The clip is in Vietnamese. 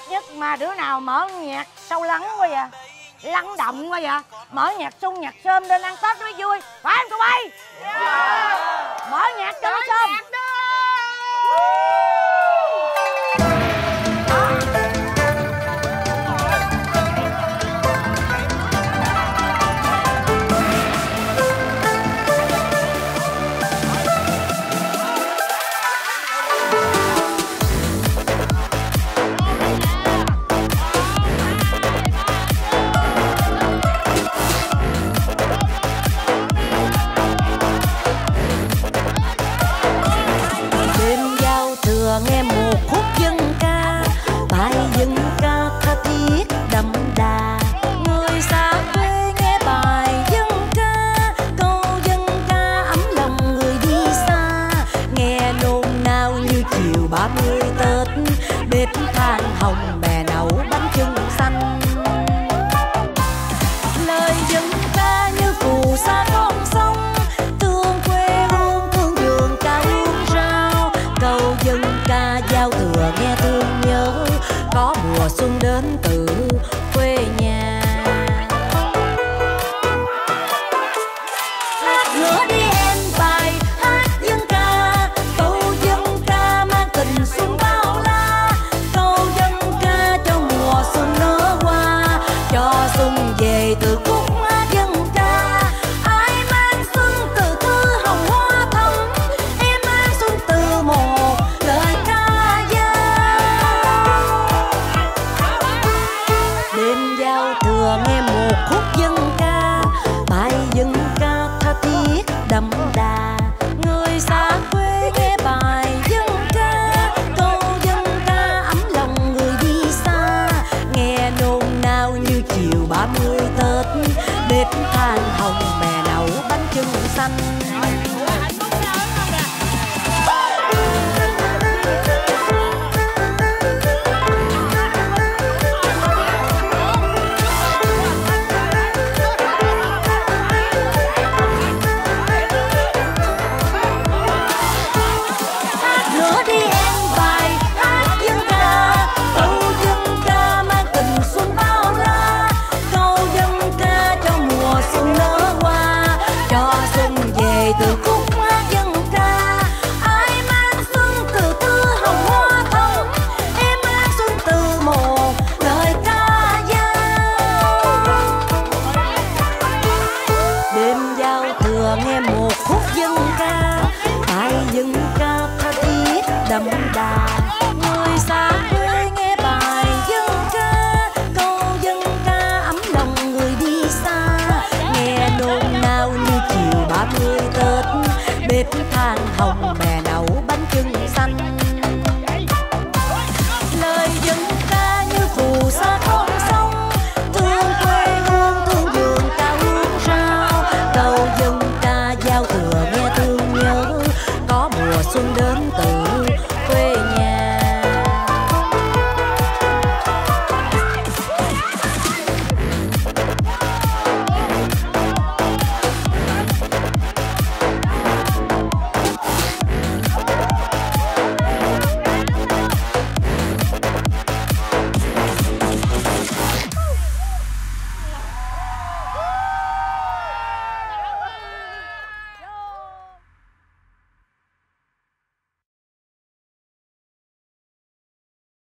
nhất mà đứa nào mở nhạc sâu lắng quá vậy, lắng động quá vậy, mở nhạc Xuân nhạc Sơm lên ăn Tết mới vui, phải không tụi bay? Mở nhạc cho nó Sơm. Nghe một khúc dân ca, bài dân ca tha thiết đậm đà. Người xa quê nghe bài dân ca, câu dân ca ấm lòng người đi xa. Nghe nôn nao như chiều 30 Tết, bếp than hồng